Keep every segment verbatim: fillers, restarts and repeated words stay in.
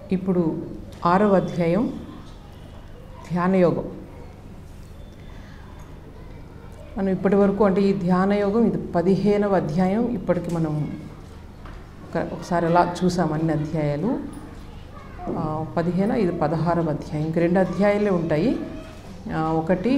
ఇప్పుడు ఆరవ అధ్యాయం ధ్యానయోగం. మనం ఇప్పటి వరకు అంటే ఈ ధ్యానయోగం ఇది పదిహేనవ అధ్యాయం. ఇప్పటికి మనం ఒకసారి అలా చూసాం అన్ని అధ్యాయాలు. పదిహేను ఇది పదహారవ అధ్యాయం. ఇంక రెండు అధ్యాయాలే ఉంటాయి. ఒకటి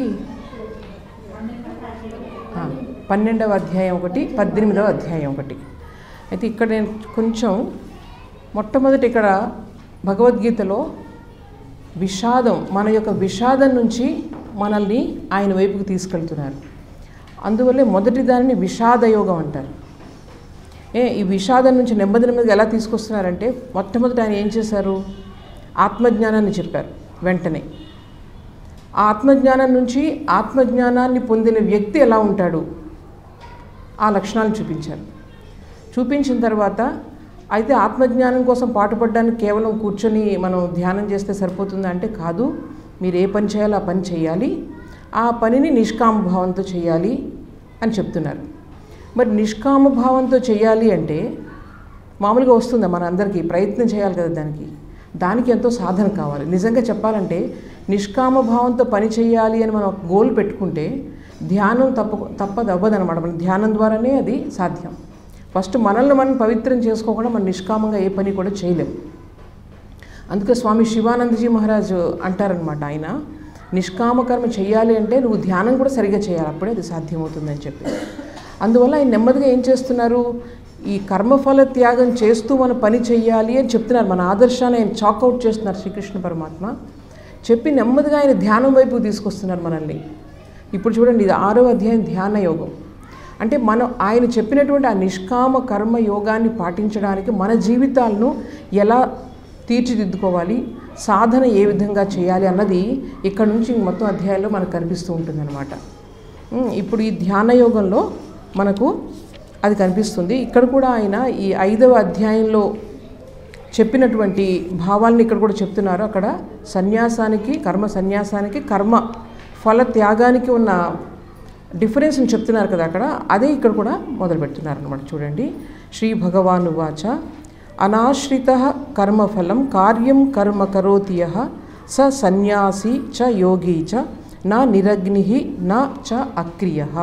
పన్నెండవ అధ్యాయం ఒకటి, పద్దెనిమిదవ అధ్యాయం ఒకటి. అయితే ఇక్కడ నేను కొంచెం మొట్టమొదటి ఇక్కడ భగవద్గీతలో విషాదం, మన యొక్క విషాదం నుంచి మనల్ని ఆయన వైపుకి తీసుకెళ్తున్నారు. అందువల్లే మొదటి దానిని విషాదయోగం అంటారు. ఏ ఈ విషాదం నుంచి నెమ్మది నెమ్మదిగా ఎలా తీసుకొస్తున్నారంటే, మొట్టమొదటి ఆయన ఏం చేశారు? ఆత్మజ్ఞానాన్ని చెప్పారు. వెంటనే ఆ ఆత్మజ్ఞానం నుంచి ఆత్మజ్ఞానాన్ని పొందిన వ్యక్తి ఎలా ఉంటాడు ఆ లక్షణాలను చూపించారు. చూపించిన తర్వాత అయితే ఆత్మజ్ఞానం కోసం పాటుపడడానికి కేవలం కూర్చొని మనం ధ్యానం చేస్తే సరిపోతుందా అంటే కాదు. మీరు ఏ పని చేయాలో ఆ పని చేయాలి, ఆ పనిని నిష్కామ భావంతో చేయాలి అని చెప్తున్నారు. మరి నిష్కామ భావంతో చేయాలి అంటే మామూలుగా వస్తుందా? మన అందరికీ ప్రయత్నం చేయాలి కదా. దానికి దానికి ఎంతో సాధన కావాలి. నిజంగా చెప్పాలంటే నిష్కామ భావంతో పని చేయాలి అని మనం ఒక గోల్ పెట్టుకుంటే ధ్యానం తప్ప తప్పదు అవ్వదనమాట. మన ధ్యానం ద్వారానే అది సాధ్యం. ఫస్ట్ మనల్ని మనం పవిత్రం చేసుకోకుండా మనం నిష్కామంగా ఏ పని కూడా చేయలేం. అందుకే స్వామి శివానందజీ మహారాజు అంటారనమాట, ఆయన నిష్కామ కర్మ చేయాలి అంటే నువ్వు ధ్యానం కూడా సరిగా చేయాలి, అప్పుడే అది సాధ్యమవుతుందని చెప్పి. అందువల్ల ఆయన నెమ్మదిగా ఏం చేస్తున్నారు? ఈ కర్మఫల త్యాగం చేస్తూ మనం పని చేయాలి అని చెప్తున్నారు. మన ఆదర్శాన్ని ఆయన చాక్అవుట్ చేస్తున్నారు శ్రీకృష్ణ పరమాత్మ. చెప్పి నెమ్మదిగా ఆయన ధ్యానం వైపు తీసుకొస్తున్నారు మనల్ని. ఇప్పుడు చూడండి, ఇది ఆరవ అధ్యాయం ధ్యాన యోగం. అంటే మనం ఆయన చెప్పినటువంటి ఆ నిష్కామ కర్మ యోగాన్ని పాటించడానికి మన జీవితాలను ఎలా తీర్చిదిద్దుకోవాలి, సాధన ఏ విధంగా చేయాలి అన్నది ఇక్కడ నుంచి మొత్తం అధ్యాయంలో మనకు కనిపిస్తూ ఉంటుందన్నమాట. ఇప్పుడు ఈ ధ్యాన యోగంలో మనకు అది కనిపిస్తుంది. ఇక్కడ కూడా ఆయన ఈ ఐదవ అధ్యాయంలో చెప్పినటువంటి భావాలను ఇక్కడ కూడా చెప్తున్నారు. అక్కడ సన్యాసానికి, కర్మ సన్యాసానికి, కర్మ ఫల త్యాగానికి ఉన్న డిఫరెన్స్ని చెప్తున్నారు కదా అక్కడ. అదే ఇక్కడ కూడా మొదలు పెడుతున్నారు అనమాట. చూడండి, శ్రీ భగవాను వాచ అనాశ్రిత కర్మఫలం కార్యం కర్మ కరోతి యః స సన్యాసి చ యోగి చ నా నిరగ్ని నా చ అక్రియః.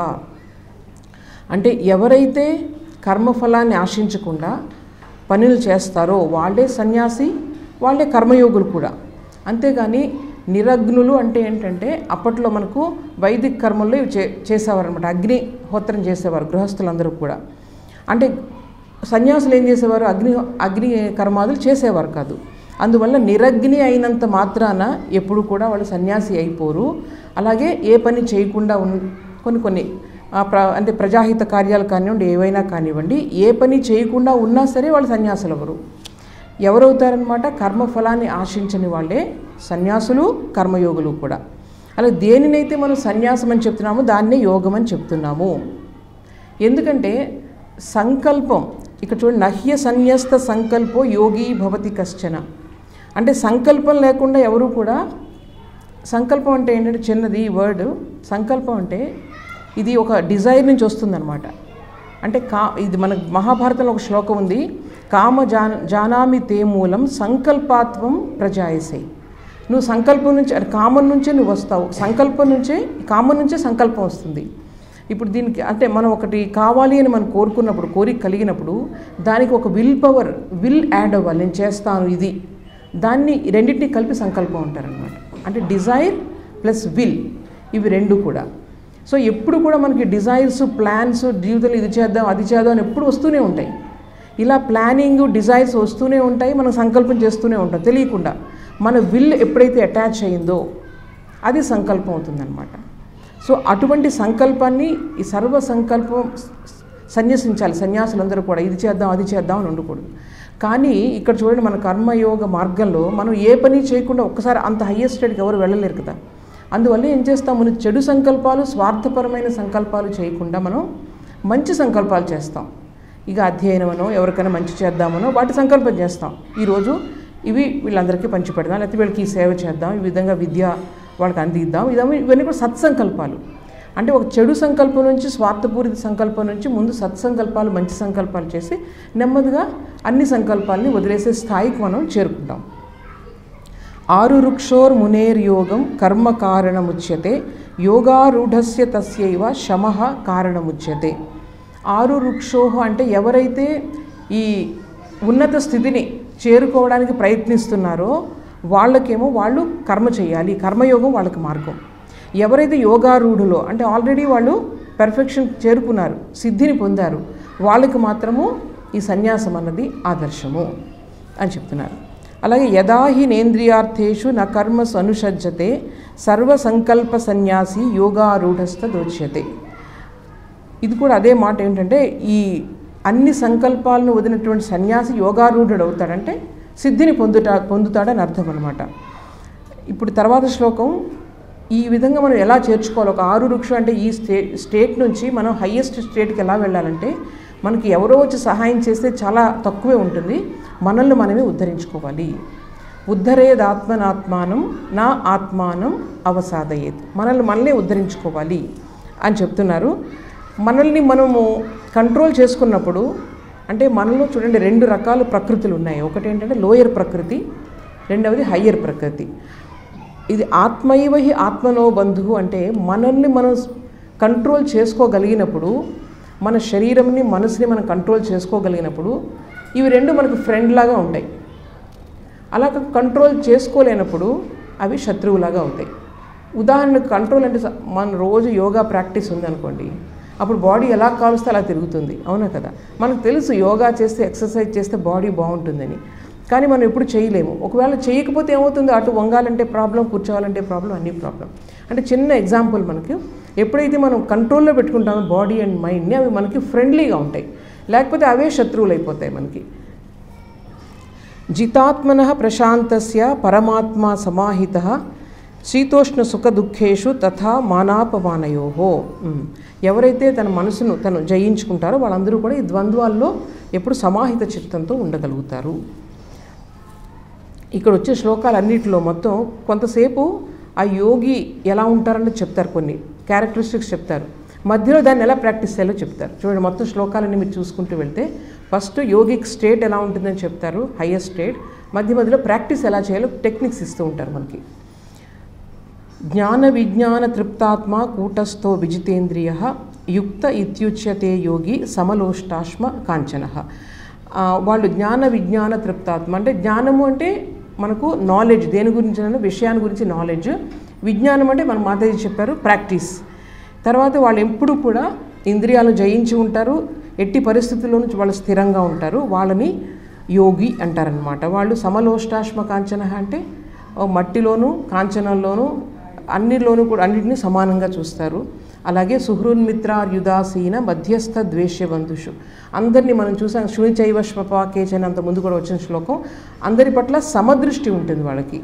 అంటే ఎవరైతే కర్మఫలాన్ని ఆశించకుండా పనులు చేస్తారో వాళ్ళే సన్యాసి, వాళ్ళే కర్మయోగులు కూడా. అంతేగాని నిరగ్నులు అంటే ఏంటంటే అప్పట్లో మనకు వైదిక కర్మల్లో ఇవి చే చేసేవారు అనమాట. అగ్నిహోత్రం చేసేవారు గృహస్థులందరూ కూడా. అంటే సన్యాసులు ఏం చేసేవారు? అగ్ని అగ్ని కర్మాదులు చేసేవారు కాదు. అందువల్ల నిరగ్ని అయినంత మాత్రాన ఎప్పుడు కూడా వాళ్ళు సన్యాసి అయిపోరు. అలాగే ఏ పని చేయకుండా ఉన్ కొన్ని కొన్ని ప్ర అంటే ప్రజాహిత కార్యాలు కానివ్వండి, ఏవైనా కానివ్వండి, ఏ పని చేయకుండా ఉన్నా సరే వాళ్ళు సన్యాసులు ఎవరు ఎవరవుతారనమాట? కర్మఫలాన్ని ఆశించని వాళ్ళే సన్యాసులు, కర్మయోగులు కూడా. అలా దేనినైతే మనం సన్యాసం అని చెప్తున్నామో దాన్నే యోగం అని చెప్తున్నాము. ఎందుకంటే సంకల్పం ఇక్కడ చూడండి, నహ్య సన్యస్త సంకల్పో యోగి భవతి కశ్చన. అంటే సంకల్పం లేకుండా ఎవరు కూడా, సంకల్పం అంటే ఏంటంటే చిన్నది వర్డ్. సంకల్పం అంటే ఇది ఒక డిజైర్ నుంచి వస్తుందన్నమాట. అంటే కా ఇది మన మహాభారతంలో ఒక శ్లోకం ఉంది, కామ జాన జానామి తే మూలం సంకల్పాత్వం ప్రజాయసే. నువ్వు సంకల్పం నుంచి, కామం నుంచే నువ్వు వస్తావు. సంకల్పం నుంచే, కామం నుంచే సంకల్పం వస్తుంది. ఇప్పుడు దీనికి అంటే మనం ఒకటి కావాలి అని మనం కోరుకున్నప్పుడు, కోరిక కలిగినప్పుడు దానికి ఒక విల్ పవర్, విల్ యాడ్ అవ్వాలి. నేను చేస్తాను ఇది, దాన్ని రెండింటినీ కలిపి సంకల్పం అంటారనమాట. అంటే డిజైర్ ప్లస్ విల్, ఇవి రెండు కూడా. సో ఎప్పుడు కూడా మనకి డిజైర్స్, ప్లాన్స్, జీవితంలో ఇది చేద్దాం అది చేద్దాం అని ఎప్పుడు వస్తూనే ఉంటాయి. ఇలా ప్లానింగ్, డిజైర్స్ వస్తూనే ఉంటాయి, మనం సంకల్పం చేస్తూనే ఉంటాం తెలియకుండా. మన విల్ ఎప్పుడైతే అటాచ్ అయిందో అది సంకల్పం అవుతుందన్నమాట. సో అటువంటి సంకల్పాన్ని, ఈ సర్వ సంకల్పం సన్యసించాలి సన్యాసులందరూ కూడా. ఇది చేద్దాం అది చేద్దాం అని ఉండకూడదు. కానీ ఇక్కడ చూడండి, మన కర్మయోగ మార్గంలో మనం ఏ పని చేయకుండా ఒక్కసారి అంత హయ్యెస్ట్ స్టేట్కి ఎవరు వెళ్ళలేరు కదా. అందువల్ల ఏం చేస్తాం, మనం చెడు సంకల్పాలు, స్వార్థపరమైన సంకల్పాలు చేయకుండా మనం మంచి సంకల్పాలు చేస్తాం. ఇక అధ్యయనమనో ఎవరికైనా మంచి చేద్దామనో వాటి సంకల్పం చేస్తాం. ఈరోజు ఇవి వీళ్ళందరికీ పంచిపెడదాం, లేకపోతే వీళ్ళకి ఈ సేవ చేద్దాం, ఈ విధంగా విద్య వాళ్ళకి అందిద్దాం, ఇదన్నీ ఇవన్నీ కూడా సత్సంకల్పాలు. అంటే ఒక చెడు సంకల్పం నుంచి, స్వార్థపూరిత సంకల్పం నుంచి ముందు సత్సంకల్పాలు, మంచి సంకల్పాలు చేసి నెమ్మదిగా అన్ని సంకల్పాలని వదిలేసే స్థాయికి మనం చేరుకుంటాం. ఆరు రుక్షోర్ మునేర్యోగం కర్మ కారణముచ్యతే యోగారూఢస్య తస్యైవ శమః కారణముచ్యతే. ఆరు రుక్షోహ అంటే ఎవరైతే ఈ ఉన్నత స్థితిని చేరుకోవడానికి ప్రయత్నిస్తున్నారో వాళ్ళకేమో వాళ్ళు కర్మ చేయాలి, కర్మయోగం వాళ్ళకి మార్గం. ఎవరైతే యోగారూఢులో అంటే ఆల్రెడీ వాళ్ళు పెర్ఫెక్షన్ చేరుకున్నారు, సిద్ధిని పొందారు, వాళ్ళకి మాత్రము ఈ సన్యాసం అన్నది ఆదర్శము అని చెప్తున్నారు. అలాగే యదాహి నేంద్రియార్థేషు న కర్మసు అనుషజ్జతే సర్వసంకల్ప సన్యాసి యోగారూఢస్థ దోచ్యతే. ఇది కూడా అదే మాట ఏంటంటే ఈ అన్ని సంకల్పాలను వదిలినటువంటి సన్యాసి యోగారూఢుడు అవుతాడంటే సిద్ధిని పొందుతా పొందుతాడని అర్థం అన్నమాట. ఇప్పుడు తర్వాత శ్లోకం ఈ విధంగా మనం ఎలా చేర్చుకోవాలి. ఒక ఆరు వృక్షం అంటే ఈ స్టే స్టేట్ నుంచి మనం హయ్యెస్ట్ స్టేట్కి ఎలా వెళ్ళాలంటే మనకి ఎవరో వచ్చి సహాయం చేస్తే చాలా తక్కువే ఉంటుంది, మనల్ని మనమే ఉద్ధరించుకోవాలి. ఉద్ధరేదాత్మనాత్మానం నా ఆత్మానం అవసాదయేత్. మనల్ని మనల్ని ఉద్ధరించుకోవాలి అని చెప్తున్నారు. మనల్ని మనము కంట్రోల్ చేసుకున్నప్పుడు అంటే మనలో చూడండి రెండు రకాల ప్రకృతులు ఉన్నాయి. ఒకటి ఏంటంటే లోయర్ ప్రకృతి, రెండవది హయ్యర్ ప్రకృతి. ఇది ఆత్మైవ హి ఆత్మనో బంధువు అంటే మనల్ని మనం కంట్రోల్ చేసుకోగలిగినప్పుడు, మన శరీరంని మనసుని మనం కంట్రోల్ చేసుకోగలిగినప్పుడు ఇవి రెండు మనకు ఫ్రెండ్ లాగా ఉంటాయి. అలా కంట్రోల్ చేసుకోలేనప్పుడు అవి శత్రువులాగా అవుతాయి. ఉదాహరణకు కంట్రోల్ అంటే మన రోజు యోగా ప్రాక్టీస్ ఉందనుకోండి, అప్పుడు బాడీ ఎలా కాలుస్తే అలా తిరుగుతుంది, అవునా కదా. మనకు తెలుసు యోగా చేస్తే ఎక్సర్సైజ్ చేస్తే బాడీ బాగుంటుందని, కానీ మనం ఎప్పుడు చేయలేము. ఒకవేళ చేయకపోతే ఏమవుతుంది, అటు వంగాలంటే ప్రాబ్లం, కూర్చోవాలంటే ప్రాబ్లం, అన్ని ప్రాబ్లం. అంటే చిన్న ఎగ్జాంపుల్, మనకి ఎప్పుడైతే మనం కంట్రోల్లో పెట్టుకుంటామో బాడీ అండ్ మైండ్ని అవి మనకి ఫ్రెండ్లీగా ఉంటాయి, లేకపోతే అవే శత్రువులు అయిపోతాయి మనకి. జితాత్మనః ప్రశాంతస్య పరమాత్మా సమాహితః శీతోష్ణ సుఖ దుఃఖేషు తథా మానాపమానయోహో. ఎవరైతే తన మనసును తను జయించుకుంటారో వాళ్ళందరూ కూడా ఈ ద్వంద్వాల్లో ఎప్పుడు సమాహిత చిత్తంతో ఉండగలుగుతారు. ఇక్కడ వచ్చే శ్లోకాలన్నింటిలో మొత్తం కొంతసేపు ఆ యోగి ఎలా ఉంటారని చెప్తారు, కొన్ని క్యారెక్టరిస్టిక్స్ చెప్తారు, మధ్యలో దాన్ని ఎలా ప్రాక్టీస్ చేయాలో చెప్తారు. చూడండి, మొత్తం శ్లోకాలన్నీ మీరు చూసుకుంటూ వెళ్తే ఫస్ట్ యోగిక్ స్టేట్ ఎలా ఉంటుందని చెప్తారు, హయ్యర్ స్టేట్, మధ్య మధ్యలో ప్రాక్టీస్ ఎలా చేయాలో టెక్నిక్స్ ఇస్తూ ఉంటారు మనకి. జ్ఞాన విజ్ఞాన తృప్తాత్మ కూటస్థో విజితేంద్రియ యుక్త ఇత్యుచ్యతే యోగి సమలోష్టాశ్మ కాంచన. వాళ్ళు జ్ఞాన విజ్ఞాన తృప్తాత్మ అంటే జ్ఞానము అంటే మనకు నాలెడ్జ్, దేని గురించి విషయాన్ని గురించి నాలెడ్జ్. విజ్ఞానం అంటే మన మాతాజీ చెప్పారు ప్రాక్టీస్. తర్వాత వాళ్ళు ఎప్పుడు కూడా ఇంద్రియాలను జయించి ఉంటారు, ఎట్టి పరిస్థితుల్లో నుంచి వాళ్ళు స్థిరంగా ఉంటారు, వాళ్ళని యోగి అంటారనమాట. వాళ్ళు సమలోష్టాశ్మ కాంచన అంటే మట్టిలోను కాంచనంలోను అన్నిలోనూ కూడా అన్నింటినీ సమానంగా చూస్తారు. అలాగే సుహృన్మిత్రార్యుదాసీన మధ్యస్థ ద్వేష్యబంధుషు, అందరినీ మనం చూసాం. శూనిచైవ శ్వపాకేచని అంత ముందు కూడా వచ్చిన శ్లోకం, అందరి పట్ల సమదృష్టి ఉంటుంది వాళ్ళకి.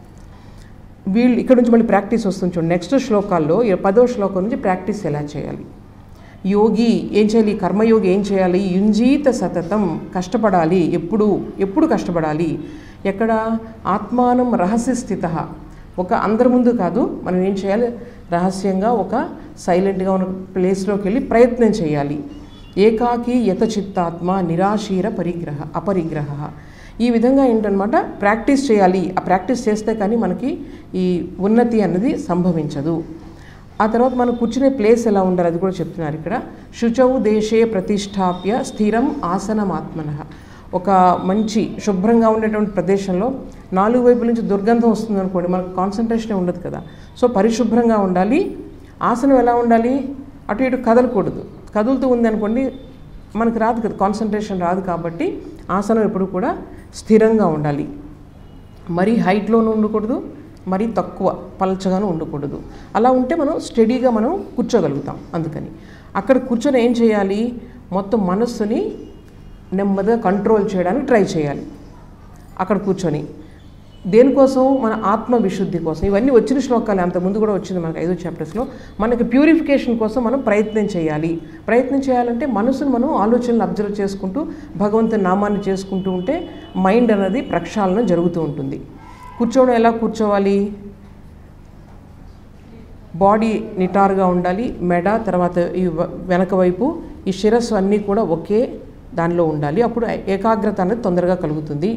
వీళ్ళు ఇక్కడ నుంచి మళ్ళీ ప్రాక్టీస్ వస్తుంది చూడండి. నెక్స్ట్ శ్లోకాల్లో పదో శ్లోకం నుంచి ప్రాక్టీస్ ఎలా చేయాలి. యోగి ఏం చేయాలి, కర్మయోగి ఏం చేయాలి, యుంజీత సతతం, కష్టపడాలి, ఎప్పుడు ఎప్పుడు కష్టపడాలి. ఎక్కడ ఆత్మానం రహస్య స్థిత, ఒక అందరి ముందు కాదు, మనం ఏం చేయాలి, రహస్యంగా ఒక సైలెంట్గా ఉన్న ప్లేస్లోకి వెళ్ళి ప్రయత్నం చేయాలి. ఏకాకి యత చిత్తాత్మ నిరాశీర పరిగ్రహ అపరిగ్రహ. ఈ విధంగా ఏంటనమాట ప్రాక్టీస్ చేయాలి. ఆ ప్రాక్టీస్ చేస్తే కానీ మనకి ఈ ఉన్నతి అన్నది సంభవించదు. ఆ తర్వాత మనం కూర్చునే ప్లేస్ ఎలా ఉండాలి అది కూడా చెప్తున్నారు ఇక్కడ. శుచౌ దేశే ప్రతిష్టాప్య స్థిరం ఆసనమాత్మనః. ఒక మంచి శుభ్రంగా ఉండేటువంటి ప్రదేశంలో నాలుగు వైపుల నుంచి దుర్గంధం వస్తుంది అనుకోండి, మనకు కాన్సన్ట్రేషన్ ఉండదు కదా. సో పరిశుభ్రంగా ఉండాలి. ఆసనం ఎలా ఉండాలి, అటు ఇటు కదలకూడదు. కదులుతూ ఉంది అనుకోండి మనకు రాదు కదా, కాన్సన్ట్రేషన్ రాదు. కాబట్టి ఆసనం ఎప్పుడు కూడా స్థిరంగా ఉండాలి. మరీ హైట్లోనూ ఉండకూడదు, మరీ తక్కువ పలచగాను ఉండకూడదు. అలా ఉంటే మనం స్టడీగా మనం కూర్చోగలుగుతాం. అందుకని అక్కడ కూర్చొని ఏం చేయాలి, మొత్తం మనస్సుని నెమ్మదిగా కంట్రోల్ చేయడానికి ట్రై చేయాలి. అక్కడ కూర్చొని దేనికోసం, మన ఆత్మ విశుద్ధి కోసం. ఇవన్నీ వచ్చిన శ్లోకాలు, అంతకుముందు కూడా వచ్చింది మనకు ఐదో చాప్టర్స్లో. మనకి ప్యూరిఫికేషన్ కోసం మనం ప్రయత్నం చేయాలి. ప్రయత్నం చేయాలంటే మనసును మనం ఆలోచనలు అబ్జర్వ్ చేసుకుంటూ భగవంతుని నామాన్ని చేసుకుంటూ ఉంటే మైండ్ అనేది ప్రక్షాళన జరుగుతూ ఉంటుంది. కూర్చోవడం ఎలా కూర్చోవాలి, బాడీ నిటారుగా ఉండాలి. మెడ, తర్వాత ఈ వెనక వైపు ఈ శిరస్సు అన్నీ కూడా ఒకే దానిలో ఉండాలి. అప్పుడు ఏకాగ్రత అనేది తొందరగా కలుగుతుంది.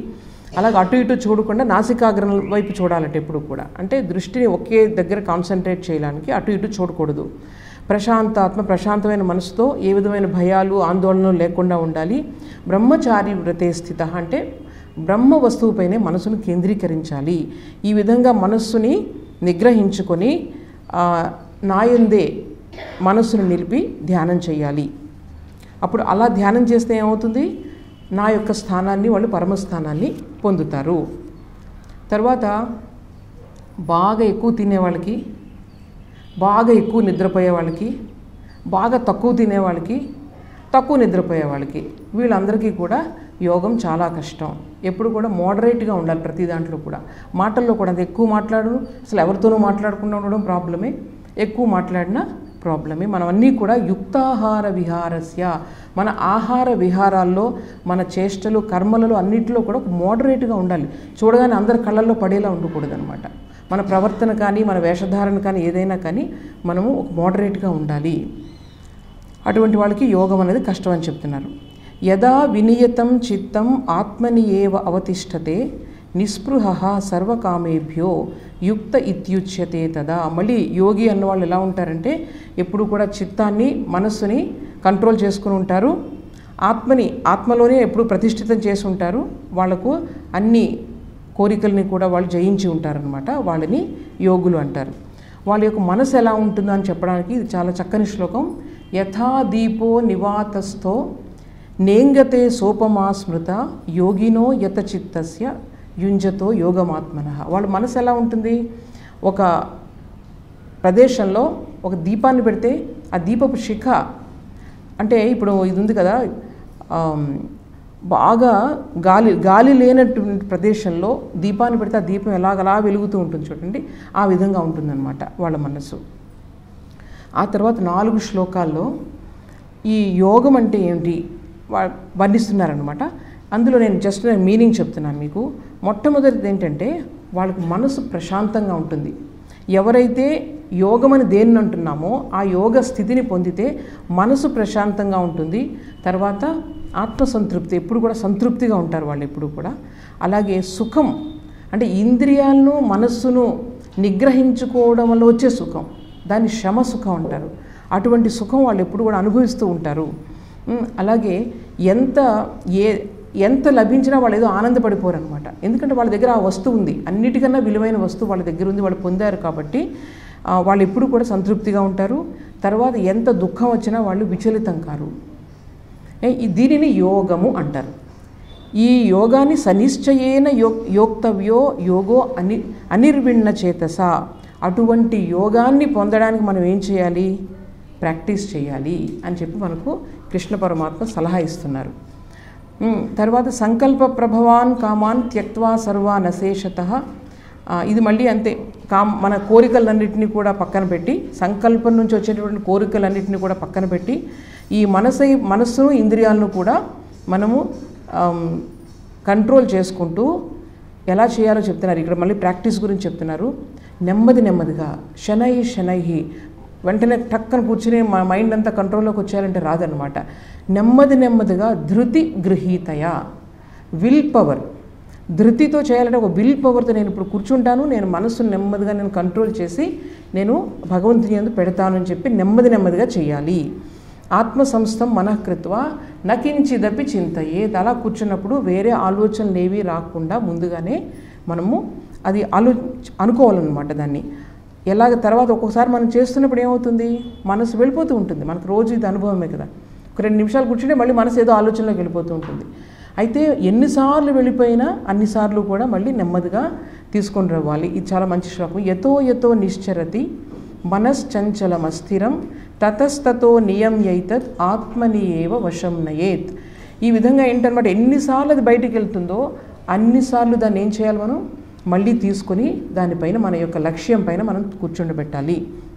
అలాగే అటు ఇటు చూడకుండా నాసికాగ్రం వైపు చూడాలంటే ఎప్పుడు కూడా, అంటే దృష్టిని ఒకే దగ్గర కాన్సన్ట్రేట్ చేయడానికి అటు ఇటు చూడకూడదు. ప్రశాంతాత్మ ప్రశాంతమైన మనసుతో ఏ విధమైన భయాలు ఆందోళనలు లేకుండా ఉండాలి. బ్రహ్మచారి వ్రతే స్థిత అంటే బ్రహ్మ వస్తువుపైనే మనసును కేంద్రీకరించాలి. ఈ విధంగా మనస్సుని నిగ్రహించుకొని నాయందే మనస్సును నిలిపి ధ్యానం చేయాలి. అప్పుడు అలా ధ్యానం చేస్తే ఏమవుతుంది, నా యొక్క స్థానాన్ని వాళ్ళు పరమస్థానాన్ని పొందుతారు. తర్వాత బాగా ఎక్కువ తినేవాళ్ళకి, బాగా ఎక్కువ నిద్రపోయే వాళ్ళకి, బాగా తక్కువ తినేవాళ్ళకి, తక్కువ నిద్రపోయే వాళ్ళకి, వీళ్ళందరికీ కూడా యోగం చాలా కష్టం. ఎప్పుడు కూడా మోడరేట్గా ఉండాలి ప్రతి దాంట్లో కూడా. మాటల్లో కూడా అంత ఎక్కువ మాట్లాడు, అసలు ఎవరితోనూ మాట్లాడకుండా ఉండడం ప్రాబ్లమే, ఎక్కువ మాట్లాడినా ప్రాబ్లమే. మనం అన్నీ కూడా యుక్తాహార విహారస్య, మన ఆహార విహారాల్లో మన చేష్టలు కర్మలలో అన్నింటిలో కూడా ఒక మోడరేట్గా ఉండాలి. చూడగానే అందరి కళ్ళల్లో పడేలా ఉండకూడదు అనమాట. మన ప్రవర్తన కానీ మన వేషధారణ కానీ ఏదైనా కానీ మనము ఒక మోడరేట్గా ఉండాలి. అటువంటి వాళ్ళకి యోగం అనేది కష్టం అని చెప్తున్నారు. యదా వినియతం చిత్తం ఆత్మని ఏవ అవతిష్టతే నిస్పృహ సర్వకామేభ్యో యుక్త ఇత్యుచ్యతే తదా. మళ్ళీ యోగి అన్నవాళ్ళు ఎలా ఉంటారంటే ఎప్పుడు కూడా చిత్తాన్ని మనస్సుని కంట్రోల్ చేసుకుని ఉంటారు, ఆత్మని ఆత్మలోనే ఎప్పుడు ప్రతిష్ఠితం చేసి ఉంటారు. వాళ్లకు అన్ని కోరికల్ని కూడా వాళ్ళు జయించి ఉంటారనమాట. వాళ్ళని యోగులు అంటారు. వాళ్ళ యొక్క మనసు ఎలా ఉంటుందో అని చెప్పడానికి ఇది చాలా చక్కని శ్లోకం. యథా దీపో నివాతస్థో నేంగతే సోపమా స్మృత యోగినో యత చిత్తస్య యుంజతో యోగమాత్మన. వాళ్ళ మనసు ఎలా ఉంటుంది, ఒక ప్రదేశంలో ఒక దీపాన్ని పెడితే ఆ దీపపు శిఖ అంటే ఇప్పుడు ఇది ఉంది కదా, బాగా గాలి గాలి లేనటువంటి ప్రదేశంలో దీపాన్ని పెడితే ఆ దీపం ఎలాగలా వెలుగుతూ ఉంటుంది చూడండి, ఆ విధంగా ఉంటుందన్నమాట వాళ్ళ మనసు. ఆ తర్వాత నాలుగు శ్లోకాల్లో ఈ యోగం అంటే ఏమిటి వర్ణిస్తున్నారనమాట. అందులో నేను జస్ట్ నేను మీనింగ్ చెప్తున్నాను మీకు. మొట్టమొదటిది ఏంటంటే వాళ్ళకి మనసు ప్రశాంతంగా ఉంటుంది. ఎవరైతే యోగమని దేన్ని అంటున్నామో ఆ యోగ స్థితిని పొందితే మనసు ప్రశాంతంగా ఉంటుంది. తర్వాత ఆత్మసంతృప్తి, ఎప్పుడు కూడా సంతృప్తిగా ఉంటారు వాళ్ళు ఎప్పుడు కూడా. అలాగే సుఖం అంటే ఇంద్రియాలను మనస్సును నిగ్రహించుకోవడం వల్ల వచ్చే సుఖం, దాన్ని శమ సుఖం అంటారు. అటువంటి సుఖం వాళ్ళు ఎప్పుడు కూడా అనుభవిస్తూ ఉంటారు. అలాగే ఎంత ఏ ఎంత లభించినా వాళ్ళు ఏదో ఆనందపడిపోరు అనమాట. ఎందుకంటే వాళ్ళ దగ్గర ఆ వస్తువు ఉంది, అన్నిటికన్నా విలువైన వస్తువు వాళ్ళ దగ్గర ఉంది, వాళ్ళు పొందారు కాబట్టి వాళ్ళు ఎప్పుడు కూడా సంతృప్తిగా ఉంటారు. తర్వాత ఎంత దుఃఖం వచ్చినా వాళ్ళు విచలితం కారు. దీనిని యోగము అంటారు. ఈ యోగాన్ని సనిశ్చయేన యో యోక్తవ్యో యోగో అని అనిర్విణ్ణ చేతస. అటువంటి యోగాన్ని పొందడానికి మనం ఏం చేయాలి, ప్రాక్టీస్ చేయాలి అని చెప్పి మనకు కృష్ణ పరమాత్మ సలహా ఇస్తున్నారు. తర్వాత సంకల్ప ప్రభవాన్ కామాన్ త్యక్వా సర్వాన్ అశేషత. ఇది మళ్ళీ అంతే, కామ్ మన కోరికలన్నింటినీ కూడా పక్కన పెట్టి, సంకల్పం నుంచి వచ్చేటటువంటి కోరికలన్నింటినీ కూడా పక్కన పెట్టి ఈ మనసు మనస్సును ఇంద్రియాలను కూడా మనము కంట్రోల్ చేసుకుంటూ ఎలా చేయాలో చెప్తున్నారు. ఇక్కడ మళ్ళీ ప్రాక్టీస్ గురించి చెప్తున్నారు. నెమ్మది నెమ్మదిగా శనై శనై, వెంటనే టక్కన కూర్చుని మా మైండ్ అంతా కంట్రోల్లోకి వచ్చేయాలంటే రాదనమాట. నెమ్మది నెమ్మదిగా ధృతి గృహీతయ, విల్ పవర్, ధృతితో చేయాలంటే ఒక విల్ పవర్తో నేను ఇప్పుడు కూర్చుంటాను, నేను మనస్సును నెమ్మదిగా నేను కంట్రోల్ చేసి నేను భగవంతుని యందు పెడతాను అని చెప్పి నెమ్మది నెమ్మదిగా చేయాలి. ఆత్మసంస్థం మనఃకృత్వ నకించిదపి చింతయేత్. అలా కూర్చున్నప్పుడు వేరే ఆలోచనలు ఏవి రాకుండా ముందుగానే మనము అది ఆలో అనుకోవాలన్నమాట. దాన్ని ఎలాగ తర్వాత ఒక్కొక్కసారి మనం చేస్తున్నప్పుడు ఏమవుతుంది, మనసు వెళ్ళిపోతూ ఉంటుంది. మనకు రోజు ఇది అనుభవమే కదా. ఒక రెండు నిమిషాలు కూర్చుంటే మళ్ళీ మనసు ఏదో ఆలోచనలోకి వెళ్ళిపోతూ ఉంటుంది. అయితే ఎన్నిసార్లు వెళ్ళిపోయినా అన్నిసార్లు కూడా మళ్ళీ నెమ్మదిగా తీసుకొని రావాలి. ఇది చాలా మంచి శ్లోకం. యతో యతో నిశ్చరతి మనశ్చంచలమస్థిరం తతస్తతో నియమ్యైతత్ ఆత్మని ఏవ వశం నయేత్. ఈ విధంగా ఏంటన్నమాట, ఎన్నిసార్లు అది బయటికి వెళ్తుందో అన్నిసార్లు దాన్ని ఏం చేయాలి, మనం మళ్ళీ తీసుకొని దానిపైన మన యొక్క లక్ష్యం పైన మనం కూర్చుండబెట్టాలి.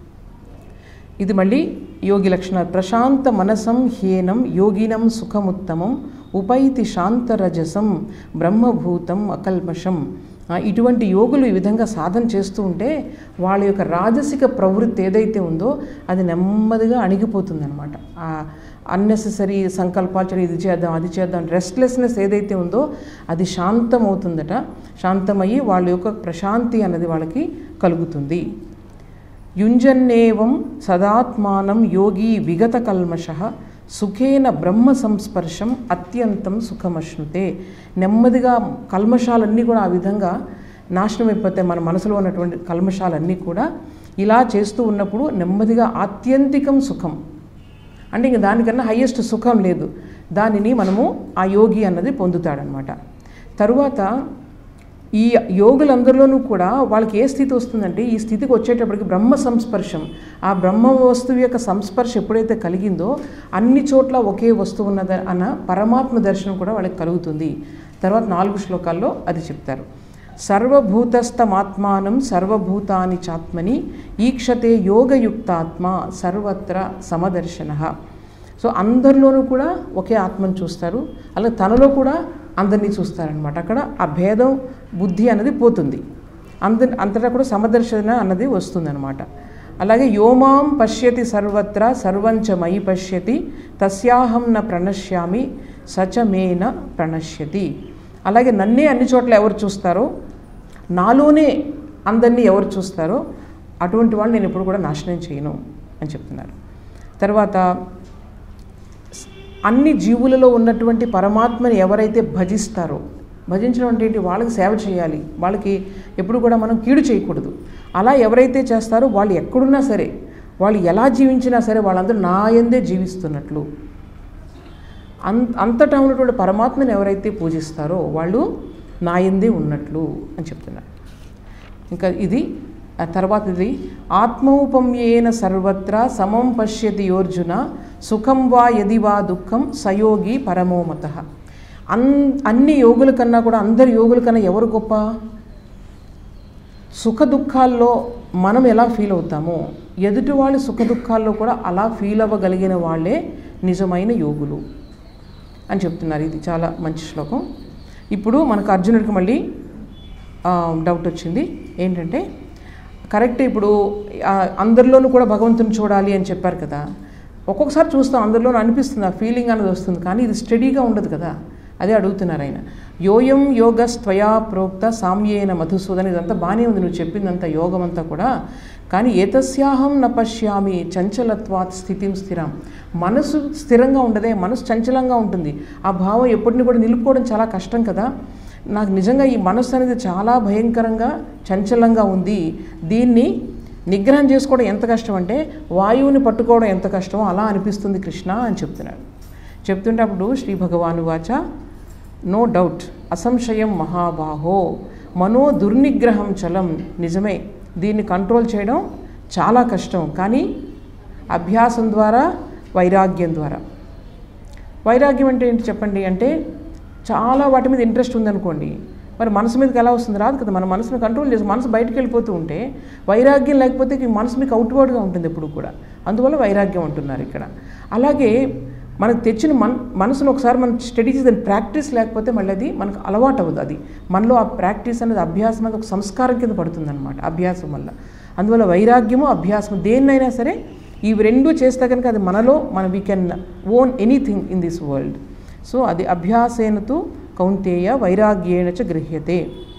ఇది మళ్ళీ యోగి లక్షణాలు. ప్రశాంత మనసం హ్యేనం యోగినం సుఖముత్తమం ఉపైతి శాంతరజసం బ్రహ్మభూతం అకల్మషం. ఇటువంటి యోగులు ఈ విధంగా సాధన చేస్తూ ఉంటే వాళ్ళ యొక్క రాజసిక ప్రవృత్తి ఏదైతే ఉందో అది నెమ్మదిగా అణిగిపోతుందన్నమాట. అన్నెసెసరీ సంకల్పాలు చేయడం, ఇది చేద్దాం అది చేద్దాం, రెస్ట్లెస్నెస్ ఏదైతే ఉందో అది శాంతం అవుతుందట. శాంతమయ్యి వాళ్ళ యొక్క ప్రశాంతి అన్నది వాళ్ళకి కలుగుతుంది. యుంజన్నేవం సదాత్మానం యోగి విగత కల్మషః సుఖేన బ్రహ్మ సంస్పర్శం అత్యంతం సుఖమశ్నుతే. నెమ్మదిగా కల్మషాలన్నీ కూడా ఆ విధంగా నాశనం అయిపోతాయి. మన మనసులో ఉన్నటువంటి కల్మషాలన్నీ కూడా ఇలా చేస్తూ ఉన్నప్పుడు నెమ్మదిగా ఆత్యంతికం సుఖం అంటే ఇంక దానికన్నా హయ్యెస్ట్ సుఖం లేదు, దానిని మనము ఆ యోగి అన్నది పొందుతాడనమాట. తరువాత ఈ యోగులందరిలోనూ కూడా వాళ్ళకి ఏ స్థితి వస్తుందంటే ఈ స్థితికి వచ్చేటప్పటికి బ్రహ్మ సంస్పర్శం, ఆ బ్రహ్మ వస్తువు యొక్క సంస్పర్శ ఎప్పుడైతే కలిగిందో అన్ని చోట్ల ఒకే వస్తువు ఉన్నద అన్న పరమాత్మ దర్శనం కూడా వాళ్ళకి కలుగుతుంది. తర్వాత నాలుగు శ్లోకాల్లో అది చెప్తారు. సర్వభూతస్థమాత్మానం సర్వభూతాని చాత్మని ఈక్షతే యోగయుక్తాత్మ సర్వత్ర సమదర్శనః. సో అందరిలోనూ కూడా ఒకే ఆత్మను చూస్తారు, అలాగే తనలో కూడా అందరినీ చూస్తారనమాట. అక్కడ ఆ భేదం బుద్ధి అన్నది పోతుంది, అంద అంతటా కూడా సమదర్శన అన్నది వస్తుందన్నమాట. అలాగే యోమాం పశ్యతి సర్వత్ర సర్వంచ మయి పశ్యతి తస్యాహం న ప్రణశ్యామి సచమేన ప్రణశ్యతి. అలాగే నన్నే అన్ని చోట్ల ఎవరు చూస్తారో, నాలోనే అందరినీ ఎవరు చూస్తారో అటువంటి వాళ్ళు నేను ఎప్పుడు కూడా నాశనం చేయను అని చెప్తున్నారు. తర్వాత అన్ని జీవులలో ఉన్నటువంటి పరమాత్మని ఎవరైతే భజిస్తారో, భజించడం అంటే ఏంటి, వాళ్ళకి సేవ చేయాలి, వాళ్ళకి ఎప్పుడు కూడా మనం కీడు చేయకూడదు. అలా ఎవరైతే చేస్తారో వాళ్ళు ఎక్కడున్నా సరే, వాళ్ళు ఎలా జీవించినా సరే వాళ్ళందరూ నా యందే జీవిస్తున్నట్లు. అం అంతటా ఉన్నటువంటి పరమాత్మని ఎవరైతే పూజిస్తారో వాళ్ళు నా యందే ఉన్నట్లు అని చెప్తున్నారు. ఇంకా ఇది తర్వాత ఇది ఆత్మౌపమ్యేన సర్వత్ర సమం పశ్యతి యోర్జున సుఖం వా యది వా దుఃఖం సయోగి పరమోమతః. అన్ అన్ని యోగుల కన్నా కూడా అందరి యోగుల కన్నా ఎవరు గొప్ప? సుఖ దుఃఖాల్లో మనం ఎలా ఫీల్ అవుతామో ఎదుటి వాళ్ళు సుఖ దుఃఖాల్లో కూడా అలా ఫీల్ అవ్వగలిగిన వాళ్ళే నిజమైన యోగులు అని చెప్తున్నారు. ఇది చాలా మంచి శ్లోకం. ఇప్పుడు మనకు అర్జునుడికి మళ్ళీ డౌట్ వచ్చింది ఏంటంటే, కరెక్ట్ ఇప్పుడు అందరిలోనూ కూడా భగవంతుని చూడాలి అని చెప్పారు కదా, ఒక్కొక్కసారి చూస్తాం అందరిలోనూ అనిపిస్తుంది, ఆ ఫీలింగ్ అనేది వస్తుంది, కానీ ఇది స్టడీగా ఉండదు కదా. అదే అడుగుతున్నారు ఆయన. యోయం యోగస్త్వయా ప్రోక్త సామ్యేన మధుసూదన్. ఇదంతా బాగానే ఉంది నువ్వు చెప్పిందంతా యోగం అంతా కూడా, కానీ ఏతస్యాహం న పశ్యామి చంచలత్వాత్ స్థితిం స్థిరం. మనసు స్థిరంగా ఉండదే, మనసు చంచలంగా ఉంటుంది. ఆ భావం ఎప్పటిని కూడా నిలుపుకోవడం చాలా కష్టం కదా. నాకు నిజంగా ఈ మనస్సు అనేది చాలా భయంకరంగా చంచలంగా ఉంది, దీన్ని నిగ్రహం చేసుకోవడం ఎంత కష్టం అంటే వాయువుని పట్టుకోవడం ఎంత కష్టమో అలా అనిపిస్తుంది కృష్ణ అని చెప్తున్నాడు. చెప్తుంటే అప్పుడు శ్రీ భగవాను వాచ నో డౌట్ అసంశయం మహాబాహో మనో దుర్నిగ్రహం చలం. నిజమే, దీన్ని కంట్రోల్ చేయడం చాలా కష్టం, కానీ అభ్యాసం ద్వారా వైరాగ్యం ద్వారా. వైరాగ్యం అంటే ఏంటి చెప్పండి అంటే, చాలా వాటి మీద ఇంట్రెస్ట్ ఉందనుకోండి, మరి మనసు మీదకి ఎలా వస్తుంది? రాదు కదా. మన మనసును కంట్రోల్ చేసి మనసు బయటకు వెళ్ళిపోతూ ఉంటే వైరాగ్యం లేకపోతే మనసు మీకు అవుట్వర్డ్గా ఉంటుంది ఎప్పుడు కూడా, అందువల్ల వైరాగ్యం అంటున్నారు ఇక్కడ. అలాగే మనకు తెచ్చిన మన మనసును ఒకసారి మనం స్టడీ చేసి దాని ప్రాక్టీస్ లేకపోతే మళ్ళీ అది మనకు అలవాటు అవ్వదు. అది మనలో ఆ ప్రాక్టీస్ అనేది అభ్యాసం అనేది ఒక సంస్కారం కింద పడుతుంది అనమాట అభ్యాసం వల్ల. అందువల్ల వైరాగ్యము అభ్యాసము దేన్నైనా సరే ఇవి రెండు చేస్తే కనుక అది మనలో మన we can own anything in this world. So అది అభ్యాసేనతు కౌంతేయ వైరాగ్యేణ చ గృహ్యతే.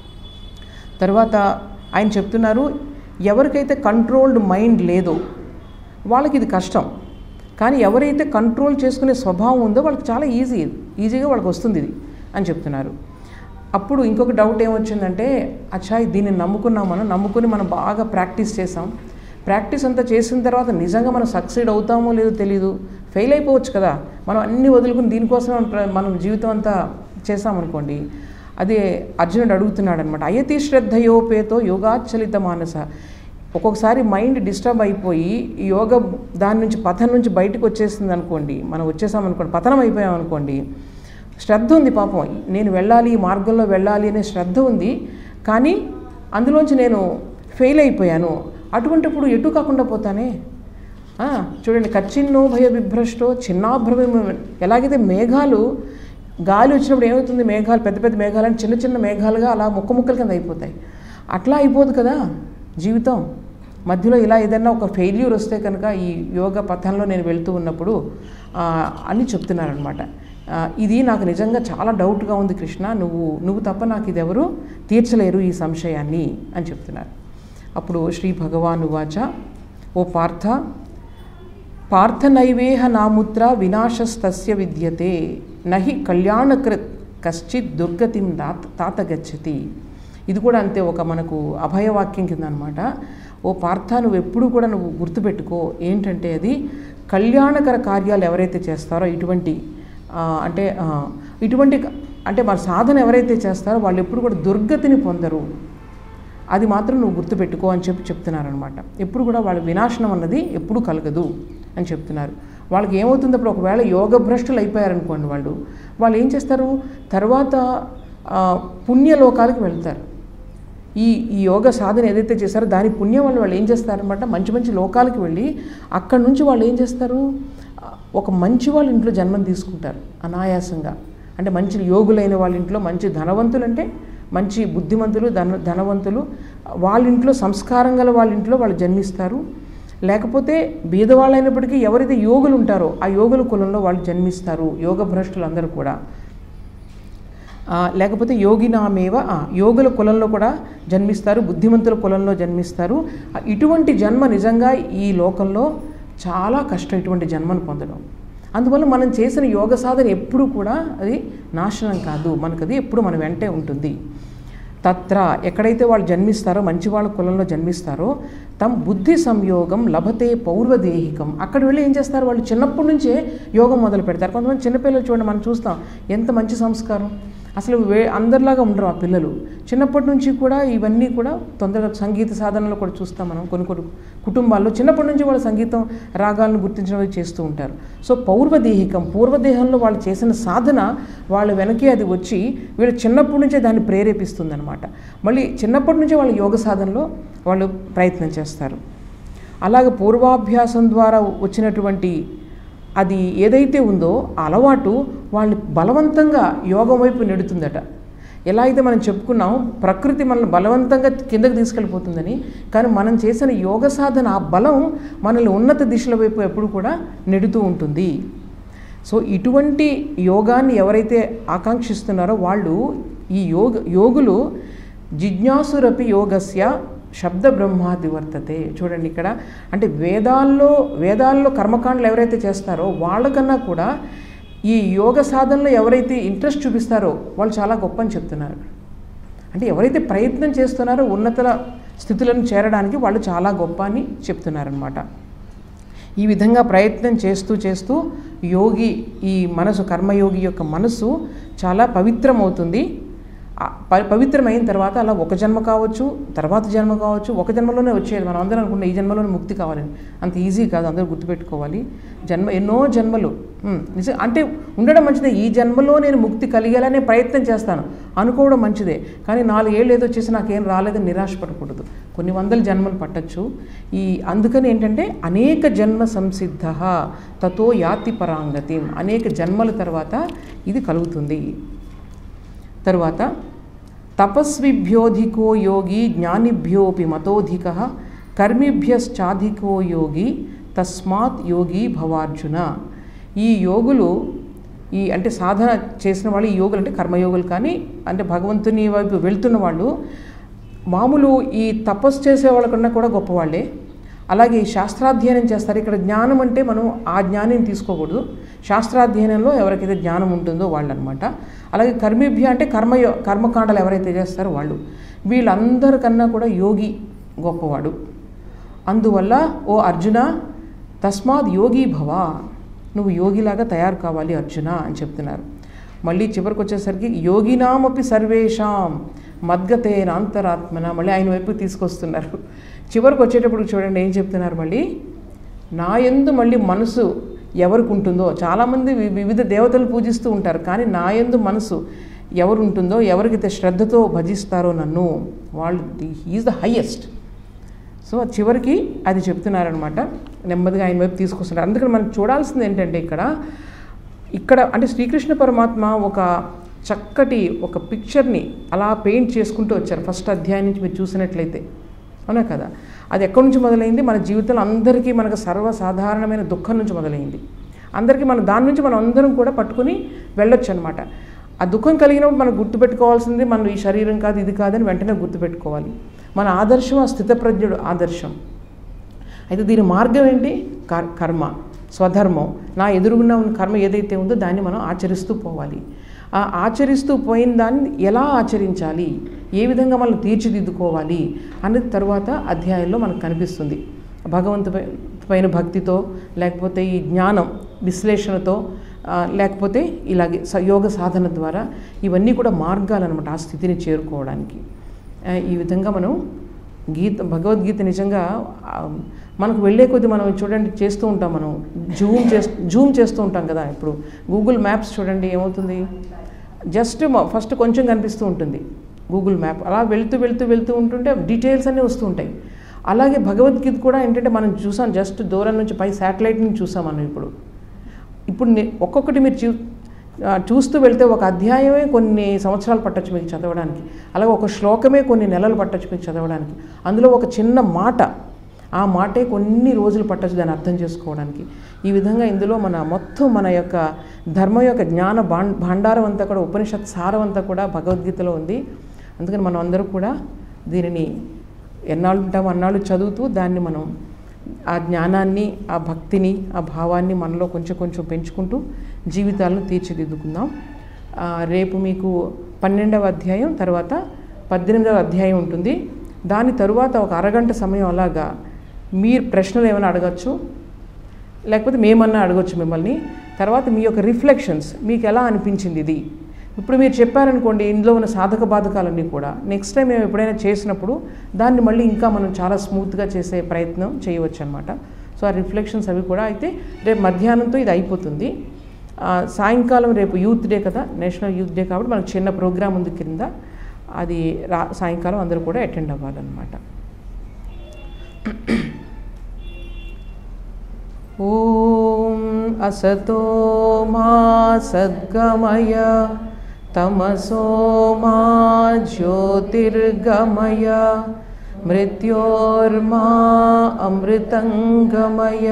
తర్వాత ఆయన చెప్తున్నారు, ఎవరికైతే కంట్రోల్డ్ మైండ్ లేదో వాళ్ళకి ఇది కష్టం, కానీ ఎవరైతే కంట్రోల్ చేసుకునే స్వభావం ఉందో వాళ్ళకి చాలా ఈజీ ఈజీగా వాళ్ళకి వస్తుంది ఇది అని చెప్తున్నారు. అప్పుడు ఇంకొక డౌట్ ఏమొచ్చిందంటే, అచ్చా దీన్ని నమ్ముకున్నాం, మనం నమ్ముకుని మనం బాగా ప్రాక్టీస్ చేసాం, ప్రాక్టీస్ అంతా చేసిన తర్వాత నిజంగా మనం సక్సీడ్ అవుతామో లేదో తెలీదు, ఫెయిల్ అయిపోవచ్చు కదా. మనం అన్నీ వదులుకుని దీనికోసం మనం జీవితం అంతా చేసామనుకోండి. అదే అర్జునుడు అడుగుతున్నాడు అనమాట. అయతి శ్రద్ధయోపేతో యోగాచలిత మానస. ఒక్కొక్కసారి మైండ్ డిస్టర్బ్ అయిపోయి యోగ దాని నుంచి పథం నుంచి బయటకు వచ్చేస్తుంది అనుకోండి, మనం వచ్చేసామనుకోండి, పతనం అయిపోయామనుకోండి, శ్రద్ధ ఉంది పాపం, నేను వెళ్ళాలి ఈ మార్గంలో వెళ్ళాలి అనే శ్రద్ధ ఉంది, కానీ అందులోంచి నేను ఫెయిల్ అయిపోయాను. అటువంటిప్పుడు ఎటు కాకుండా పోతానే. చూడండి, కచ్చిన్నో భయ విభ్రష్టో చిన్నాభ్రమ. ఎలాగైతే మేఘాలు గాలి వచ్చినప్పుడు ఏమవుతుంది, మేఘాలు పెద్ద పెద్ద మేఘాలని చిన్న చిన్న మేఘాలుగా అలా ముక్క ముక్కల కింద అయిపోతాయి. అట్లా అయిపోదు కదా జీవితం. మధ్యలో ఇలా ఏదైనా ఒక ఫెయిల్యూర్ వస్తే కనుక ఈ యోగ పథంలో నేను వెళ్తూ ఉన్నప్పుడు అని చెప్తున్నారనమాట. ఇది నాకు నిజంగా చాలా డౌట్గా ఉంది కృష్ణ, నువ్వు నువ్వు తప్ప నాకు ఇది ఎవరు తీర్చలేరు ఈ సంశయాన్ని అని చెప్తున్నారు. అప్పుడు శ్రీ భగవాను వాచ, ఓ పార్థ, పార్థనైవేహ నాముత్ర వినాశస్తస్య విద్యతే నహి కళ్యాణకృత్ కశ్చిత్ దుర్గతిం తాత తాత గచ్చతి. ఇది కూడా అంతే, ఒక మనకు అభయవాక్యం కింద అనమాట. ఓ పార్థ, నువ్వు ఎప్పుడు కూడా నువ్వు గుర్తుపెట్టుకో, ఏంటంటే అది కళ్యాణకర కార్యాలు ఎవరైతే చేస్తారో ఇటువంటి అంటే ఇటువంటి అంటే మన సాధన ఎవరైతే చేస్తారో వాళ్ళు ఎప్పుడు కూడా దుర్గతిని పొందరు, అది మాత్రం నువ్వు గుర్తుపెట్టుకో అని చెప్పి చెప్తున్నారనమాట. ఎప్పుడు కూడా వాళ్ళ వినాశనం అన్నది ఎప్పుడు కలగదు అని చెప్తున్నారు. వాళ్ళకి ఏమవుతుంది, అప్పుడు ఒకవేళ యోగ భ్రష్టులు అయిపోయారనుకోండి వాళ్ళు వాళ్ళు ఏం చేస్తారు, తర్వాత పుణ్యలోకాలకు వెళ్తారు. ఈ ఈ యోగ సాధన ఏదైతే చేస్తారో దాని పుణ్యం వాళ్ళు వాళ్ళు ఏం చేస్తారనమాట, మంచి మంచి లోకాలకు వెళ్ళి అక్కడి నుంచి వాళ్ళు ఏం చేస్తారు, ఒక మంచి వాళ్ళ ఇంట్లో జన్మం తీసుకుంటారు అనాయాసంగా. అంటే మంచి యోగులైన వాళ్ళ ఇంట్లో, మంచి ధనవంతులు అంటే మంచి బుద్ధిమంతులు ధన ధనవంతులు వాళ్ళ ఇంట్లో, సంస్కారం గల వాళ్ళ ఇంట్లో వాళ్ళు జన్మిస్తారు. లేకపోతే బీదవాళ్ళైనప్పటికీ ఎవరైతే యోగులు ఉంటారో ఆ యోగుల కులంలో వాళ్ళు జన్మిస్తారు, యోగ భ్రష్టులు అందరూ కూడా. లేకపోతే యోగినామేవ యోగుల కులంలో కూడా జన్మిస్తారు, బుద్ధిమంతుల కులంలో జన్మిస్తారు. ఇటువంటి జన్మ నిజంగా ఈ లోకంలో చాలా కష్టం, ఇటువంటి జన్మను పొందడం. అందువల్ల మనం చేసిన యోగ సాధన ఎప్పుడు కూడా అది నాశనం కాదు, మనకు అది ఎప్పుడు మన వెంటే ఉంటుంది. తత్ర ఎక్కడైతే వాళ్ళు జన్మిస్తారో, మంచి వాళ్ళ కులంలో జన్మిస్తారో, తమ బుద్ధి సంయోగం లభతే పౌర్వదేహికం. అక్కడ వెళ్ళి ఏం చేస్తారు, వాళ్ళు చిన్నప్పటి నుంచే యోగం మొదలు పెడతారు. కొంతమంది చిన్నపిల్లలు చూడండి, మనం చూస్తాం ఎంత మంచి సంస్కారం, అసలు వే అందరిలాగా ఉండరు ఆ పిల్లలు. చిన్నప్పటి నుంచి కూడా ఇవన్నీ కూడా తొందరగా సంగీత సాధనలో కూడా చూస్తాం మనం. కొన్ని కొన్ని కుటుంబాల్లో చిన్నప్పటి నుంచి వాళ్ళు సంగీతం రాగాలను గుర్తించడం చేస్తూ ఉంటారు. సో పౌర్వదేహికం, పూర్వదేహంలో వాళ్ళు చేసిన సాధన వాళ్ళ వెనకే అది వచ్చి వీళ్ళు చిన్నప్పటి నుంచే దాన్ని ప్రేరేపిస్తుంది అనమాట. మళ్ళీ చిన్నప్పటి నుంచే వాళ్ళు యోగ సాధనలో వాళ్ళు ప్రయత్నం చేస్తారు. అలాగే పూర్వాభ్యాసం ద్వారా వచ్చినటువంటి అది ఏదైతే ఉందో అలవాటు వాళ్ళని బలవంతంగా యోగం వైపు నెడుతుందట. ఎలా అయితే మనం చెప్పుకున్నాం ప్రకృతి మనల్ని బలవంతంగా కిందకి తీసుకెళ్ళిపోతుందని, కానీ మనం చేసిన యోగ సాధన ఆ బలం మనల్ని ఉన్నత దిశల వైపు ఎప్పుడు కూడా నెడుతూ ఉంటుంది. సో ఇటువంటి యోగాన్ని ఎవరైతే ఆకాంక్షిస్తున్నారో వాళ్ళు ఈ యోగ యోగులు జిజ్ఞాసురపి యోగస్య శబ్ద బ్రహ్మాది వర్తతే. చూడండి ఇక్కడ, అంటే వేదాల్లో వేదాల్లో కర్మకాండలు ఎవరైతే చేస్తారో వాళ్ళకన్నా కూడా ఈ యోగ సాధనలో ఎవరైతే ఇంట్రెస్ట్ చూపిస్తారో వాళ్ళు చాలా గొప్ప అని చెప్తున్నారు. అంటే ఎవరైతే ప్రయత్నం చేస్తున్నారో ఉన్నత స్థితులను చేరడానికి వాళ్ళు చాలా గొప్ప అని చెప్తున్నారనమాట. ఈ విధంగా ప్రయత్నం చేస్తూ చేస్తూ యోగి ఈ మనసు, కర్మయోగి యొక్క మనసు చాలా పవిత్రమవుతుంది. పవిత్రమైన తర్వాత అలా ఒక జన్మ కావచ్చు, తర్వాత జన్మ కావచ్చు, ఒక జన్మలోనే వచ్చేది. మనం అందరం అనుకున్న ఈ జన్మలోనే ముక్తి కావాలని, అంత ఈజీ కాదు, అందరూ గుర్తుపెట్టుకోవాలి. జన్మ ఎన్నో జన్మలు నిజం అంటే ఉండడం మంచిదే. ఈ జన్మలో నేను ముక్తి కలిగేలానే ప్రయత్నం చేస్తాను అనుకోవడం మంచిదే, కానీ నాలుగేళ్ళు ఏదో వచ్చేసి నాకేం రాలేదని నిరాశపడకూడదు. కొన్ని వందల జన్మలు పట్టచ్చు. ఈ అందుకని ఏంటంటే అనేక జన్మ సంసిద్ధ తతో యాతి పరాంగతి, అనేక జన్మల తర్వాత ఇది కలుగుతుంది. తరువాత తపస్విభ్యోధికో యోగి జ్ఞానిభ్యోపి మతోధిక కర్మిభ్యశ్చాధికో యోగి తస్మాత్ యోగి భవార్జున. ఈ యోగులు ఈ అంటే సాధన చేసిన వాళ్ళు, ఈ యోగులు అంటే కర్మయోగులు కానీ అంటే భగవంతుని వైపు వెళ్తున్న వాళ్ళు మామూలు ఈ తపస్సు చేసే వాళ్ళకన్నా కూడా గొప్పవాళ్ళే. అలాగే శాస్త్రాధ్యయనం చేస్తారు. ఇక్కడ జ్ఞానం అంటే మనం ఆ జ్ఞానం తీసుకోకూడదు, శాస్త్రాధ్యయనంలో ఎవరికైతే జ్ఞానం ఉంటుందో వాళ్ళు అనమాట. అలాగే కర్మిభ్య అంటే కర్మయో కర్మకాండలు ఎవరైతే చేస్తారో వాళ్ళు, వీళ్ళందరికన్నా కూడా యోగి గొప్పవాడు. అందువల్ల ఓ అర్జున తస్మాత్ యోగి భవ, నువ్వు యోగిలాగా తయారు కావాలి అర్జున అని చెప్తున్నారు. మళ్ళీ చివరికి వచ్చేసరికి యోగినామపి సర్వేషాం మద్గతేనాంతరాత్మన, మళ్ళీ ఆయన వైపు తీసుకొస్తున్నారు. చివరికి వచ్చేటప్పుడు చూడండి ఏం చెప్తున్నారు, మళ్ళీ నా యందు మళ్ళీ మనసు ఎవరికి ఉంటుందో, చాలామంది వివిధ దేవతలు పూజిస్తూ ఉంటారు, కానీ నా యందు మనసు ఎవరు ఉంటుందో, ఎవరికైతే శ్రద్ధతో భజిస్తారో నన్ను, వాళ్ళు హీఈస్ ద హయ్యెస్ట్. సో చివరికి అది చెప్తున్నారనమాట. నెమ్మదిగా ఆయన వైపు తీసుకొస్తున్నారు. అందుకని మనం చూడాల్సింది ఏంటంటే ఇక్కడ ఇక్కడ అంటే శ్రీకృష్ణ పరమాత్మ ఒక చక్కటి ఒక పిక్చర్ని అలా పెయింట్ చేసుకుంటూ వచ్చారు ఫస్ట్ అధ్యాయం నుంచి మీరు చూసినట్లయితే, అవునా కదా. అది ఎక్కడి నుంచి మొదలైంది? మన జీవితంలో అందరికీ మనకు సర్వసాధారణమైన దుఃఖం నుంచి మొదలైంది. అందరికీ మనం దాని నుంచి మనం అందరం కూడా పట్టుకుని వెళ్ళొచ్చు అనమాట. ఆ దుఃఖం కలిగినప్పుడు మనం గుర్తుపెట్టుకోవాల్సింది మనం ఈ శరీరం కాదు ఇది కాదని వెంటనే గుర్తుపెట్టుకోవాలి. మన ఆదర్శం ఆ స్థితప్రజ్ఞుడు ఆదర్శం. అయితే దీని మార్గం ఏంటి? కర్మ, స్వధర్మం. నా ఎదురుగున్న ఉన్న కర్మ ఏదైతే ఉందో దాన్ని మనం ఆచరిస్తూ పోవాలి. ఆ ఆచరిస్తూ పోయిన దాన్ని ఎలా ఆచరించాలి, ఏ విధంగా మనం తీర్చిదిద్దుకోవాలి అనేది తరువాత అధ్యాయంలో మనకు కనిపిస్తుంది. భగవంతు పైన భక్తితో, లేకపోతే ఈ జ్ఞానం విశ్లేషణతో, లేకపోతే ఇలాగే యోగ సాధన ద్వారా ఇవన్నీ కూడా మార్గాలన్నమాట ఆ స్థితిని చేరుకోవడానికి. ఈ విధంగా మనం గీత భగవద్గీత నిజంగా మనకు వెళ్ళే కొద్దీ మనం చూడండి చేస్తూ ఉంటాం, మనం జూమ్ చేస్తూ జూమ్ చేస్తూ ఉంటాం కదా. ఇప్పుడు గూగుల్ మ్యాప్స్ చూడండి ఏమవుతుంది, జస్ట్ ఫస్ట్ కొంచెం కనిపిస్తూ ఉంటుంది గూగుల్ మ్యాప్, అలా వెళ్తూ వెళ్తూ వెళ్తూ ఉంటుంటే డీటెయిల్స్ అన్నీ వస్తూ ఉంటాయి. అలాగే భగవద్గీత కూడా ఏంటంటే మనం చూసాం, జస్ట్ దూరం నుంచి పై శాటిలైట్ నుంచి చూసాం మనం. ఇప్పుడు ఇప్పుడు ఒక్కొక్కటి మీరు చూ చూస్తూ వెళ్తే ఒక అధ్యాయమే కొన్ని సంవత్సరాలు పట్టచ్చు మీకు చదవడానికి, అలాగే ఒక శ్లోకమే కొన్ని నెలలు పట్టచ్చు మీకు చదవడానికి. అందులో ఒక చిన్న మాట, ఆ మాటే కొన్ని రోజులు పట్టచ్చు దాన్ని అర్థం చేసుకోవడానికి. ఈ విధంగా ఇందులో మన మొత్తం మన యొక్క ధర్మం యొక్క జ్ఞాన భాండారం అంతా కూడా, ఉపనిషత్ సారం అంతా కూడా భగవద్గీతలో ఉంది. అందుకని మనం అందరూ కూడా దీనిని ఎన్నాళ్ళు ఉంటామో అన్నాళ్ళు చదువుతూ దాన్ని మనం ఆ జ్ఞానాన్ని, ఆ భక్తిని, ఆ భావాన్ని మనలో కొంచెం కొంచెం పెంచుకుంటూ జీవితాలను తీర్చిదిద్దుకుందాం. రేపు మీకు పన్నెండవ అధ్యాయం తర్వాత పద్దెనిమిదవ అధ్యాయం ఉంటుంది. దాని తరువాత ఒక అరగంట సమయం అలాగా మీరు ప్రశ్నలు ఏమైనా అడగచ్చు, లేకపోతే మేమన్నా అడగచ్చు మిమ్మల్ని. తర్వాత మీ యొక్క రిఫ్లెక్షన్స్, మీకు ఎలా అనిపించింది ఇది. ఇప్పుడు మీరు చెప్పారనుకోండి ఇందులో ఉన్న సాధక బాధకాలన్నీ కూడా నెక్స్ట్ టైం మేము ఎప్పుడైనా చేసినప్పుడు దాన్ని మళ్ళీ ఇంకా మనం చాలా స్మూత్గా చేసే ప్రయత్నం చేయవచ్చు అనమాట. సో ఆ రిఫ్లెక్షన్స్ అవి కూడా అయితే రేపు మధ్యాహ్నంతో ఇది అయిపోతుంది. సాయంకాలం రేపు యూత్ డే కదా, నేషనల్ యూత్ డే, కాబట్టి మనకు చిన్న ప్రోగ్రామ్ ఉంది కింద, అది రా సాయంకాలం అందరూ కూడా అటెండ్ అవ్వాలన్నమాట. ఓం అసతో మా సద్గమయ తమసో మా జ్యోతిర్గమయ మృత్యోర్మా అమృతంగమయ.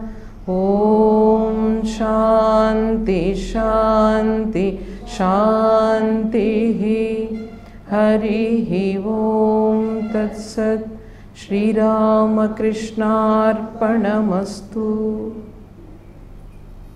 ఓం శాంతి శాంతి శాంతి. హరి ఓం తత్సత్. శ్రీరామకృష్ణార్పణమస్తు.